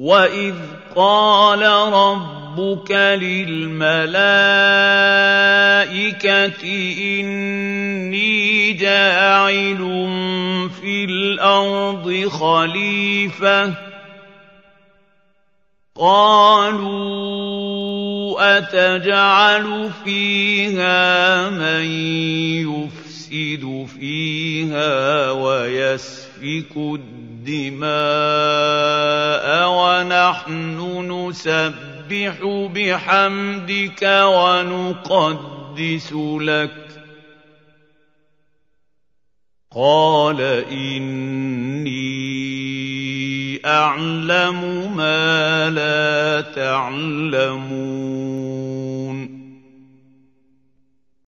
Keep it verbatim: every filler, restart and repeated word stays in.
وَإِذْ قَالَ رَبُّكَ لِلْمَلَائِكَةِ إِنِّي جَاعِلٌ فِي الْأَرْضِ خَلِيفَةً قَالُوا أَتَجْعَلُ فِيهَا مَن يُفْسِدُ فِيهَا وَيَسْفِكُ الدِّمَاءَ وَنَحْنُ نُسَبِّحُ بِحَمْدِكَ وَنُقَدِّسُ لَكَ قَالَ إِنِّي أَعْلَمُ مَا لَا تَعْلَمُونَ